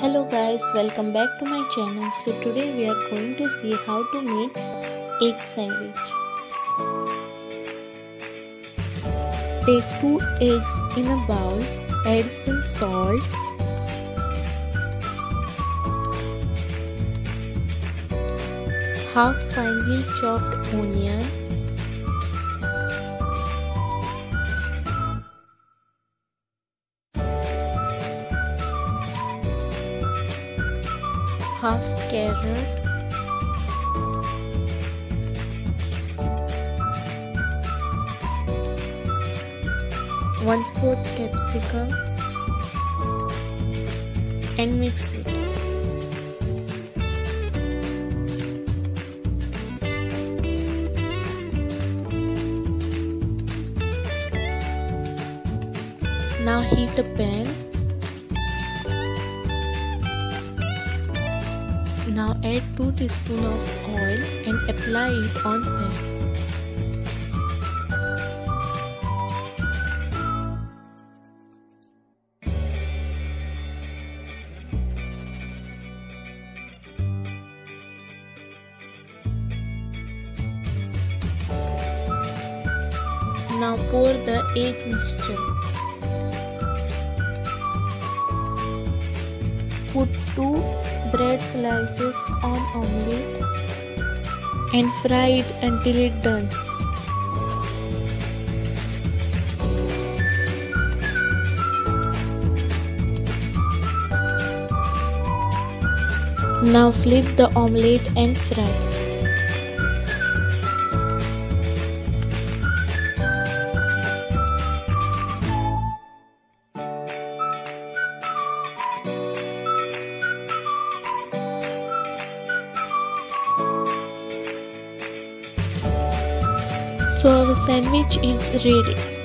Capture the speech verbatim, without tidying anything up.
Hello guys, welcome back to my channel. So today we are going to see how to make egg sandwich. Take two eggs in a bowl, add some salt, half finely chopped onion, half carrot, one fourth capsicum, and mix it. Now heat a pan. Now add two teaspoons of oil and apply it on pan. Now pour the egg mixture. Put two bread slices on omelette and fry it until it's done. Now flip the omelette and fry. So our sandwich is ready.